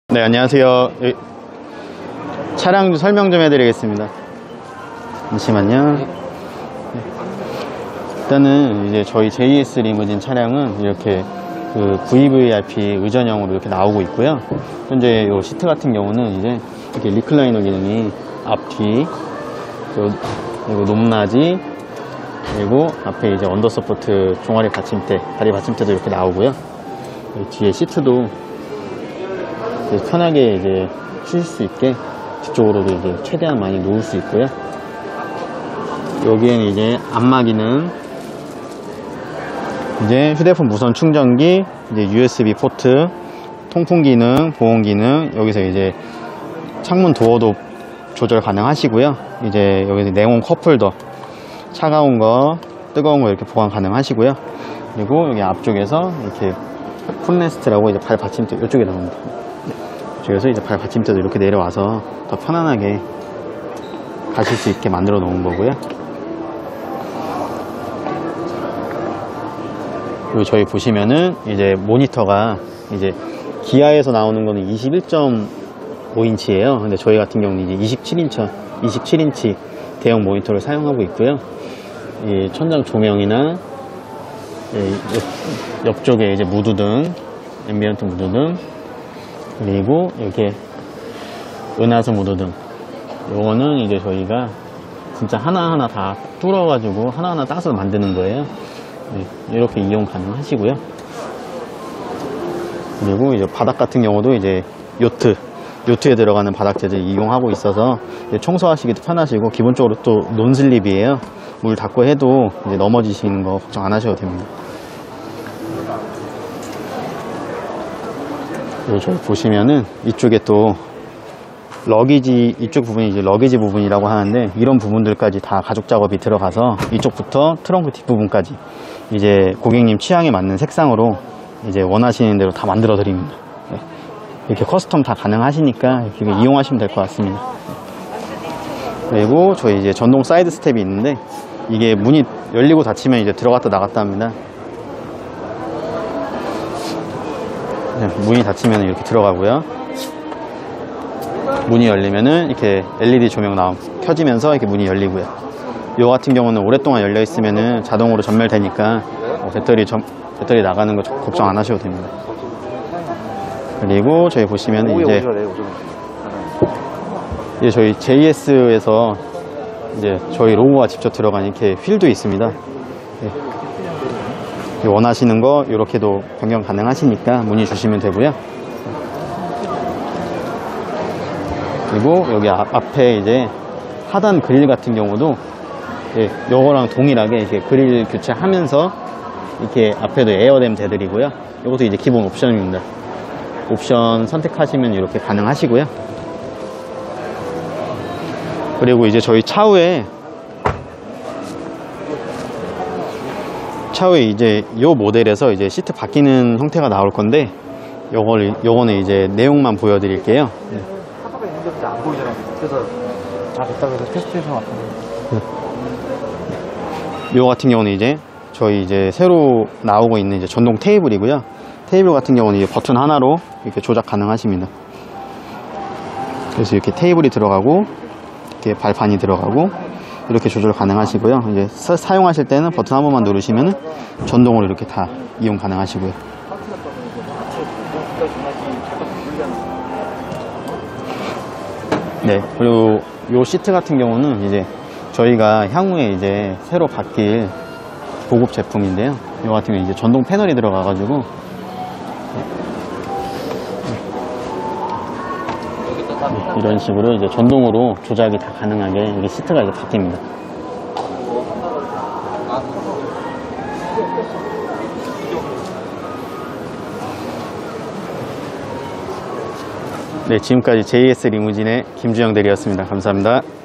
네, 안녕하세요. 차량 설명 좀 해드리겠습니다. 잠시만요. 일단은 이제 저희 JS 리무진 차량은 이렇게 그 VVIP 의전형으로 이렇게 나오고 있고요. 현재 이 시트 같은 경우는 이제 이렇게 리클라이너 기능이 앞, 뒤, 그리고 높낮이, 그리고 앞에 이제 언더서포트 종아리 받침대, 다리 받침대도 이렇게 나오고요. 뒤에 시트도 편하게 이제 쉬실 수 있게 뒤쪽으로도 이제 최대한 많이 놓을 수 있고요. 여기에는 이제 안마 기능, 이제 휴대폰 무선 충전기, 이제 USB 포트, 통풍 기능, 보온 기능, 여기서 이제 창문 도어도 조절 가능하시고요. 이제 여기서 냉온 컵홀더, 차가운 거, 뜨거운 거 이렇게 보관 가능하시고요. 그리고 여기 앞쪽에서 이렇게 풋레스트라고 이제 발 받침대 이쪽에 나옵니다. 그래서 이제 발 받침대도 이렇게 내려와서 더 편안하게 가실 수 있게 만들어 놓은 거고요. 그리고 저희 보시면은 이제 모니터가 이제 기아에서 나오는 거는 21.5인치예요. 근데 저희 같은 경우는 이제 27인치 대형 모니터를 사용하고 있고요. 이 천장 조명이나 옆쪽에 이제 무드등, 앰비언트 무드등, 그리고 이렇게 은하수 무드등, 요거는 이제 저희가 진짜 하나하나 다 뚫어가지고 하나하나 따서 만드는 거예요. 네, 이렇게 이용 가능하시고요. 그리고 이제 바닥 같은 경우도 이제 요트에 들어가는 바닥 재질 이용하고 있어서 청소하시기도 편하시고, 기본적으로 또 논슬립이에요. 물 닫고 해도 이제 넘어지시는 거 걱정 안 하셔도 됩니다. 그리고 저기 보시면은 이쪽에 또 러기지, 이쪽 부분이 이제 러기지 부분이라고 하는데, 이런 부분들까지 다 가죽 작업이 들어가서 이쪽부터 트렁크 뒷부분까지 이제 고객님 취향에 맞는 색상으로 이제 원하시는 대로 다 만들어 드립니다. 이렇게 커스텀 다 가능하시니까 이렇게 이용하시면 될 것 같습니다. 그리고 저희 이제 전동 사이드 스텝이 있는데, 이게 문이 열리고 닫히면 이제 들어갔다 나갔다 합니다. 문이 닫히면 이렇게 들어가고요. 문이 열리면은 이렇게 LED 조명 켜지면서 이렇게 문이 열리고요. 요 같은 경우는 오랫동안 열려 있으면은 자동으로 전멸되니까 배터리 나가는 거 걱정 안 하셔도 됩니다. 그리고 저희 보시면 이제 저희 JS에서 이제 저희 로고가 직접 들어간 이렇게 휠도 있습니다. 원하시는 거 이렇게도 변경 가능하시니까 문의 주시면 되고요. 그리고 여기 앞에 이제 하단 그릴 같은 경우도 요거랑 동일하게 이렇게 그릴 교체하면서 이렇게 앞에도 에어댐 대드리고요. 이것도 이제 기본 옵션입니다. 옵션 선택하시면 이렇게 가능하시고요. 그리고 이제 저희 차후에 이제 요 모델에서 이제 시트 바뀌는 형태가 나올 건데, 요거는 이제 내용만 보여드릴게요. 하다가 있는데 안 보이잖아요. 그래서 다 됐다고 해서 테스트해서 왔거든요. 요 같은 경우는 이제 저희 이제 새로 나오고 있는 이제 전동 테이블이고요. 테이블 같은 경우는 이제 버튼 하나로 이렇게 조작 가능하십니다. 그래서 이렇게 테이블이 들어가고, 이렇게 발판이 들어가고, 이렇게 조절 가능하시고요. 이제 사용하실 때는 버튼 한 번만 누르시면 전동으로 이렇게 다 이용 가능하시고요. 네, 그리고 요 시트 같은 경우는 이제 저희가 향후에 이제 새로 바뀔 고급 제품인데요. 요 같은 경우 이제 전동 패널이 들어가가지고 이런 식으로 이제 전동으로 조작이 다 가능하게 이게 시트가 이제 바뀝니다. 네, 지금까지 JS 리무진의 김주영 대리였습니다. 감사합니다.